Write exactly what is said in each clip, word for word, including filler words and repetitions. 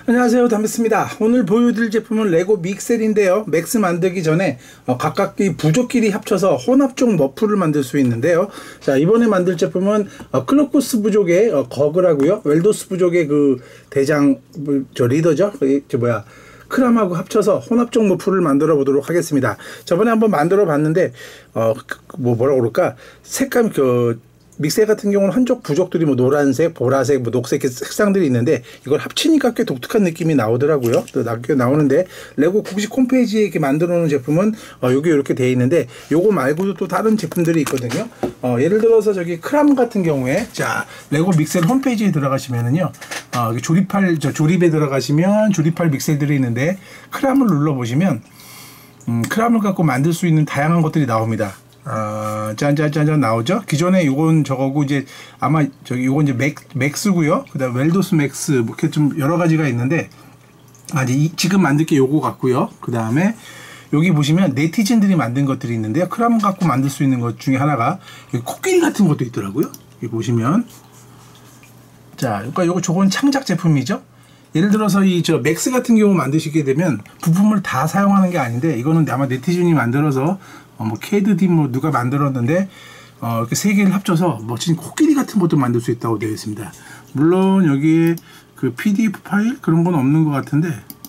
안녕하세요, 담배스입니다. 오늘 보여드릴 제품은 레고 믹셀인데요. 맥스 만들기 전에 어, 각각 이 부족끼리 합쳐서 혼합종 머프를 만들 수 있는데요. 자, 이번에 만들 제품은 어, 클로코스 부족의 어, 거그라고요. 웰도스 부족의 그 대장 저 리더죠. 저 뭐야 크람하고 합쳐서 혼합종 머프를 만들어 보도록 하겠습니다. 저번에 한번 만들어 봤는데 어 뭐 뭐라 그럴까 색감 그 믹셀 같은 경우는 한쪽 부족들이 뭐 노란색, 보라색, 뭐 녹색 색상들이 있는데 이걸 합치니까 꽤 독특한 느낌이 나오더라고요. 또 나게 나오는데 레고 공식 홈페이지에 이렇게 만들어 놓은 제품은 어, 여기 이렇게 되어 있는데 요거 말고도 또 다른 제품들이 있거든요. 어, 예를 들어서 저기 크람 같은 경우에 자 레고 믹셀 홈페이지에 들어가시면은요 어, 조립할 저 조립에 들어가시면 조립할 믹셀들이 있는데 크람을 눌러 보시면 음, 크람을 갖고 만들 수 있는 다양한 것들이 나옵니다. 아, 짠짠짠짠 나오죠? 기존에 요건 저거고, 이제, 아마, 저기, 요건 이제 맥, 맥스고요. 그 다음, 웰도스 맥스, 뭐, 이렇게 좀 여러 가지가 있는데, 아, 이제 이, 지금 만들 게 요거 같고요. 그 다음에, 여기 보시면 네티즌들이 만든 것들이 있는데요. 크람 갖고 만들 수 있는 것 중에 하나가, 여기 코끼리 같은 것도 있더라고요. 여기 보시면. 자, 그러니까 요거, 저건 창작 제품이죠? 예를 들어서 이 저 맥스 같은 경우 만드시게 되면 부품을 다 사용하는 게 아닌데 이거는 아마 네티즌이 만들어서 어 뭐 케이드디 뭐 누가 만들었는데 어 이렇게 세 개를 합쳐서 멋진 코끼리 같은 것도 만들 수 있다고 되어 있습니다. 물론 여기에 그 피디에프 파일 그런 건 없는 것 같은데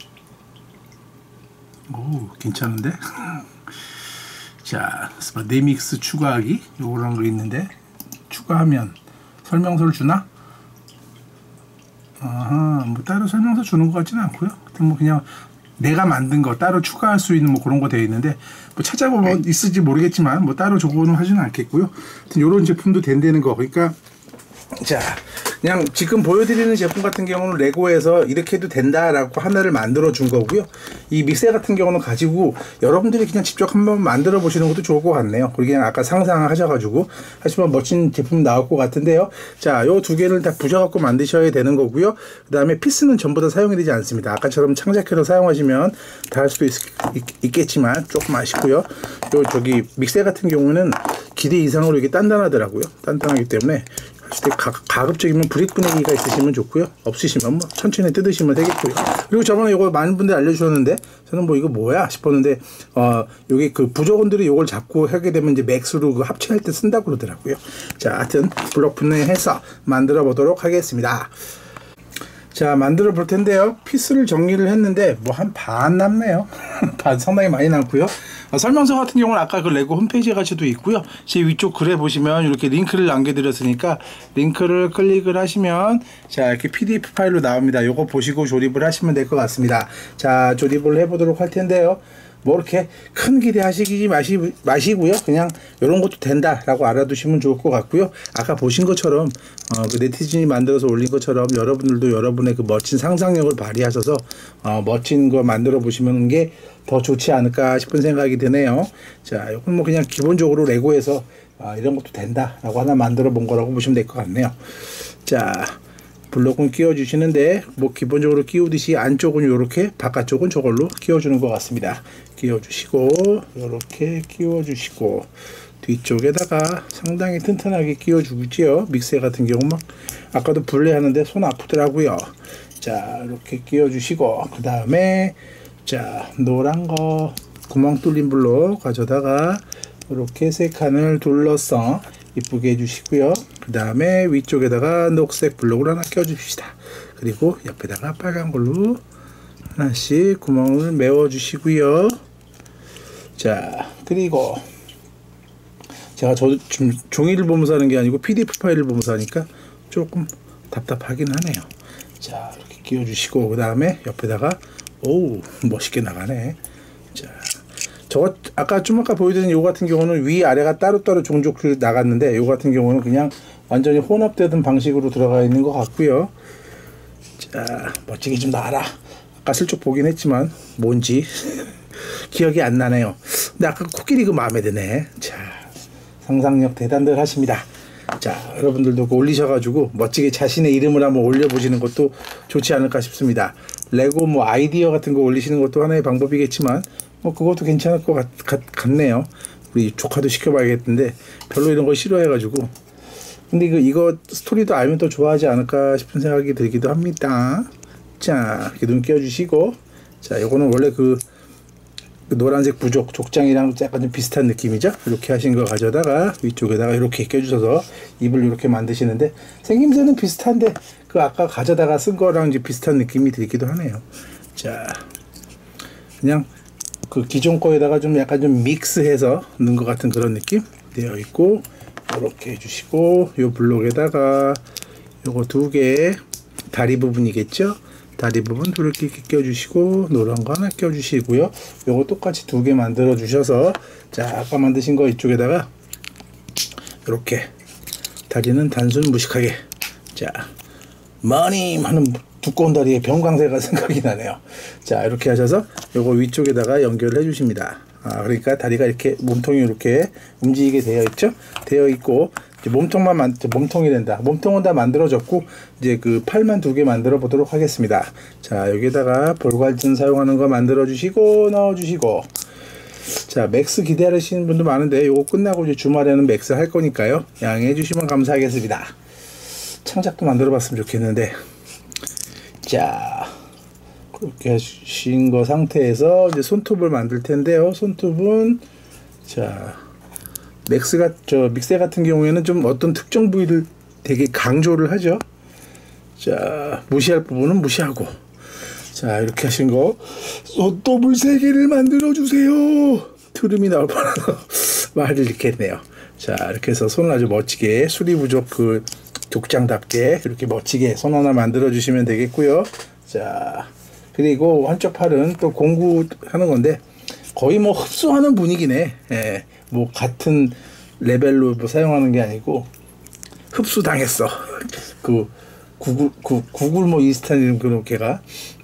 오 괜찮은데 자 네믹스 추가하기 요런 거 있는데 추가하면 설명서를 주나? 아하, 뭐 따로 설명서 주는 것 같지는 않고요. 하여튼 뭐 그냥 내가 만든 거 따로 추가할 수 있는 뭐 그런 거 되어 있는데 뭐 찾아보면 있을지 모르겠지만 뭐 따로 저거는 하지는 않겠고요. 하여튼 요런 제품도 된다는 거. 그러니까 자 그냥 지금 보여드리는 제품 같은 경우는 레고에서 이렇게 해도 된다라고 하나를 만들어 준 거고요. 이 믹셀 같은 경우는 가지고 여러분들이 그냥 직접 한번 만들어 보시는 것도 좋을 것 같네요. 그냥 아까 상상하셔가지고 하시면 멋진 제품 나올 것 같은데요. 자, 요 두 개를 다 부셔갖고 만드셔야 되는 거고요. 그 다음에 피스는 전부 다 사용이 되지 않습니다. 아까처럼 창작해서 사용하시면 다 할 수도 있, 있, 있겠지만 조금 아쉽고요. 요 저기 믹셀 같은 경우는 기대 이상으로 이게 단단하더라고요. 단단하기 때문에 가, 가급적이면 브릭 분위기가 있으시면 좋고요. 없으시면 뭐 천천히 뜯으시면 되겠고요. 그리고 저번에 이거 많은 분들이 알려주셨는데 저는 뭐 이거 뭐야 싶었는데 어 여기 그 부족원들이 이걸 잡고 하게 되면 이제 맥스로 그 합체할 때 쓴다고 그러더라고요. 자, 하여튼 블록 분해해서 만들어 보도록 하겠습니다. 자, 만들어 볼 텐데요. 피스를 정리를 했는데 뭐 한 반 남네요. 반 상당히 많이 남고요. 아, 설명서 같은 경우는 아까 그 레고 홈페이지에 가셔도 있고요. 제 위쪽 글에 보시면 이렇게 링크를 남겨드렸으니까 링크를 클릭을 하시면 자 이렇게 피디에프 파일로 나옵니다. 요거 보시고 조립을 하시면 될 것 같습니다. 자, 조립을 해보도록 할 텐데요. 뭐 이렇게 큰 기대하시기 마시, 마시고요. 그냥 이런 것도 된다라고 알아두시면 좋을 것 같고요. 아까 보신 것처럼 어, 그 네티즌이 만들어서 올린 것처럼 여러분들도 여러분의 그 멋진 상상력을 발휘하셔서 어, 멋진 거 만들어 보시는 게 더 좋지 않을까 싶은 생각이 드네요. 자, 이건 뭐 그냥 기본적으로 레고에서 아, 이런 것도 된다라고 하나 만들어 본 거라고 보시면 될 것 같네요. 자, 블록은 끼워 주시는데 뭐 기본적으로 끼우듯이 안쪽은 이렇게 바깥쪽은 저걸로 끼워 주는 것 같습니다. 끼워 주시고 이렇게 끼워 주시고 뒤쪽에다가 상당히 튼튼하게 끼워 주지요. 믹셀 같은 경우 막 아까도 분리하는데 손 아프더라고요. 자, 이렇게 끼워 주시고 그 다음에 자 노란 거 구멍 뚫린 블록 가져다가 이렇게 세 칸을 둘러서 이쁘게 해주시고요. 그 다음에 위쪽에다가 녹색 블록을 하나 껴줍시다. 그리고 옆에다가 빨간 걸로 하나씩 구멍을 메워 주시고요. 자, 그리고 제가 저도 지금 종이를 보면서 하는 게 아니고 피디에프 파일을 보면서 하니까 조금 답답하긴 하네요. 자, 이렇게 끼워 주시고 그 다음에 옆에다가 오우 멋있게 나가네. 자, 저거 아까 좀 아까 보여드린 요 같은 경우는 위아래가 따로따로 종족 나갔는데 요 같은 경우는 그냥 완전히 혼합되던 방식으로 들어가 있는 것 같고요. 자, 멋지게 좀 나와라. 아까 슬쩍 보긴 했지만 뭔지 기억이 안 나네요. 근데 아까 코끼리 그 마음에 드네. 자, 상상력 대단들 하십니다. 자, 여러분들도 올리셔가지고 멋지게 자신의 이름을 한번 올려보시는 것도 좋지 않을까 싶습니다. 레고 뭐 아이디어 같은 거 올리시는 것도 하나의 방법이겠지만 뭐 그것도 괜찮을 것 같, 같, 같네요. 우리 조카도 시켜봐야겠는데 별로 이런 거 싫어해가지고. 근데 이거, 이거 스토리도 알면 더 좋아하지 않을까 싶은 생각이 들기도 합니다. 자, 이렇게 눈 끼워주시고, 자, 요거는 원래 그, 그 노란색 부족 족장이랑 약간 좀 비슷한 느낌이죠. 이렇게 하신 거 가져다가 위쪽에다가 이렇게 껴주셔서 입을 이렇게 만드시는데, 생김새는 비슷한데 그 아까 가져다가 쓴 거랑 이제 비슷한 느낌이 들기도 하네요. 자, 그냥 그 기존 거에다가 좀 약간 좀 믹스해서 넣은 것 같은 그런 느낌 되어 있고, 이렇게 해주시고, 요 블록에다가 요거 두 개 다리 부분이겠죠. 다리 부분 이렇게 껴주시고, 노란 거 하나 껴주시고요. 요거 똑같이 두 개 만들어 주셔서, 자, 아까 만드신 거 이쪽에다가 이렇게 다리는 단순 무식하게, 자, 머니 하는 두꺼운 다리에 병광세가 생각이 나네요. 자, 이렇게 하셔서 요거 위쪽에다가 연결을 해 주십니다. 아, 그러니까 다리가 이렇게 몸통이 이렇게 움직이게 되어 있죠. 되어 있고, 이제 몸통만 만 몸통이 된다. 몸통은 다 만들어졌고, 이제 그 팔만 두 개 만들어 보도록 하겠습니다. 자, 여기다가 볼갈진 사용하는 거 만들어 주시고 넣어 주시고, 자, 맥스 기다리시는 분도 많은데 요거 끝나고 이제 주말에는 맥스 할 거니까요. 양해해 주시면 감사하겠습니다. 창작도 만들어 봤으면 좋겠는데, 자, 그렇게 하신 거 상태에서 이제 손톱을 만들 텐데요. 손톱은, 자, 맥스가, 저, 믹세 같은 경우에는 좀 어떤 특정 부위를 되게 강조를 하죠. 자, 무시할 부분은 무시하고. 자, 이렇게 하신 거, 손톱을 세 개를 만들어주세요. 트름이 나올 뻔해서 말을 이렇게 했네요. 자, 이렇게 해서 손을 아주 멋지게, 수리 부족 그 족장답게 이렇게 멋지게 손 하나 만들어주시면 되겠고요. 자, 그리고 한쪽 팔은 또 공구하는 건데, 거의 뭐 흡수하는 분위기네. 예, 뭐 같은 레벨로 뭐 사용하는 게 아니고 흡수당했어. 그 구글 그 구글 뭐 인스타 이름 그런 걔가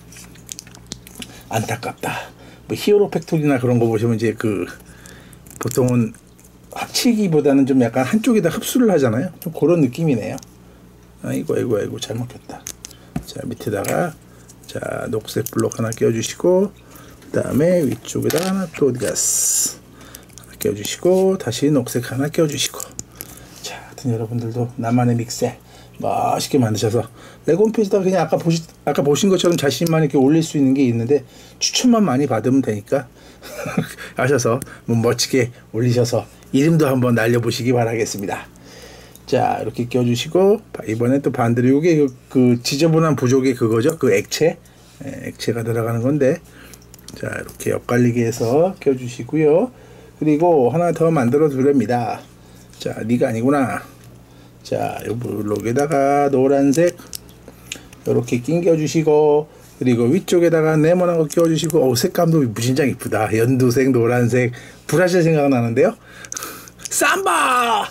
안타깝다. 뭐 히어로 팩토리나 그런 거 보시면 이제 그 보통은 합치기보다는 좀 약간 한쪽에다 흡수를 하잖아요. 좀 그런 느낌이네요. 아이고 아이고 아이고 잘못 꼈다. 자, 밑에다가 자, 녹색 블록 하나 껴주시고, 그 다음에 위쪽에다 하나 또 어디 갔어? 하나 껴주시고, 다시 녹색 하나 껴주시고. 자, 하여튼 여러분들도 나만의 믹세 멋있게 만드셔서 레고 홈페이지다가 그냥 아까 보시 아까 보신 것처럼 자신만 이렇게 올릴 수 있는 게 있는데, 추천만 많이 받으면 되니까 하셔서 뭐 멋지게 올리셔서 이름도 한번 날려보시기 바라겠습니다. 자, 이렇게 껴주시고, 이번에 또 반대로 이게 그, 그 지저분한 부족의 그거죠. 그 액체, 에, 액체가 들어가는 건데, 자, 이렇게 엇갈리게 해서 껴주시고요. 그리고 하나 더 만들어 두렵니다. 자, 니가 아니구나. 자, 요 블록에다가 노란색 이렇게 낑겨주시고, 그리고 위쪽에다가 네모난 거 끼워주시고, 어, 색감도 무진장 이쁘다. 연두색, 노란색, 브라질 생각나는데요. 삼바!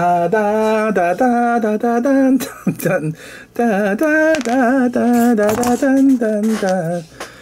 따다다다다다단 딴 따다다다다다단단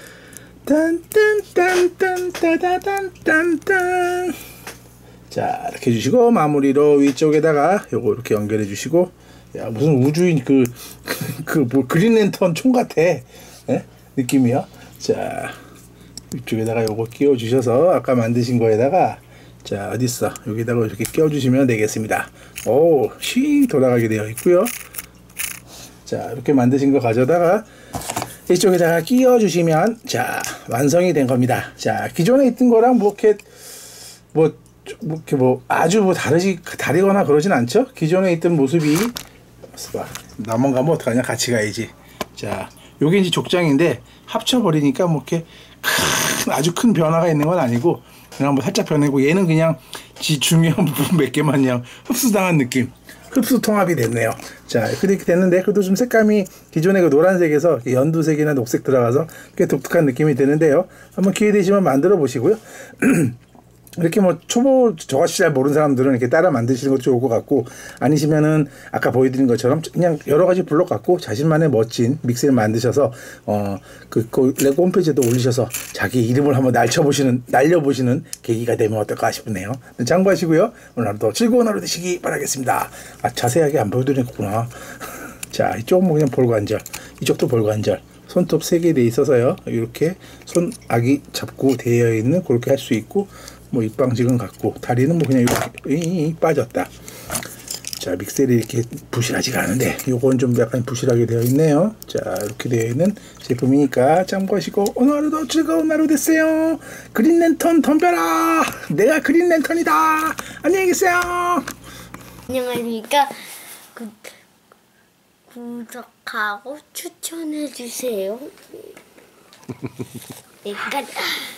딴딴딴딴따다단딴딴. 자, 이렇게 해주시고, 마무리로 위쪽에다가 요거 이렇게 연결해 주시고, 야, 무슨 우주인 그 그 뭐 그린랜턴 총 같아. 예? 느낌이요. 자, 위쪽에다가 요거 끼워 주셔서 아까 만드신 거에다가, 자, 어딨어? 여기다가 이렇게 껴주시면 되겠습니다. 오, 씩 돌아가게 되어 있고요. 자, 이렇게 만드신 거 가져다가 이쪽에다가 끼워주시면, 자, 완성이 된 겁니다. 자, 기존에 있던 거랑 뭐 이렇게 뭐, 뭐 이렇게 뭐 아주 뭐 다르지 다르거나 그러진 않죠. 기존에 있던 모습이, 봐, 나만 가면 어떡하냐? 같이 가야지. 자, 요게 이제 족장인데 합쳐버리니까 뭐 이렇게 큰, 아주 큰 변화가 있는 건 아니고, 그냥 뭐 살짝 변하고, 얘는 그냥 지 중요한 부분 몇 개만 그냥 흡수당한 느낌, 흡수 통합이 됐네요. 자, 그렇게 됐는데, 그래도 좀 색감이 기존의 그 노란색에서 연두색이나 녹색 들어가서 꽤 독특한 느낌이 드는데요. 한번 기회 되시면 만들어 보시고요. 이렇게 뭐 초보 저같이 잘 모르는 사람들은 이렇게 따라 만드시는 것도 좋을 것 같고, 아니시면은 아까 보여드린 것처럼 그냥 여러 가지 블록 갖고 자신만의 멋진 믹스를 만드셔서 어그 그 레고 홈페이지에도 올리셔서 자기 이름을 한번 날쳐보시는 날려보시는 계기가 되면 어떨까 싶네요. 참고하시고요. 오늘 하루도 즐거운 하루 되시기 바라겠습니다. 아, 자세하게 안 보여드렸구나. 자, 이쪽은 뭐 그냥 볼관절, 이쪽도 볼관절, 손톱 세 개 돼 있어서요. 이렇게 손 아기 잡고 되어 있는 그렇게 할 수 있고, 뭐 입방직은 같고, 다리는 뭐 그냥 이렇게 이, 이, 빠졌다. 자, 믹셀이 이렇게 부실하지가 않은데 요건 좀 약간 부실하게 되어 있네요. 자, 이렇게 되어 있는 제품이니까 참고하시고 오늘 하루도 즐거운 하루 되세요. 그린랜턴 덤벼라. 내가 그린랜턴이다. 안녕히 계세요. 안녕하십니까. 구, 구독하고 추천해주세요. 내가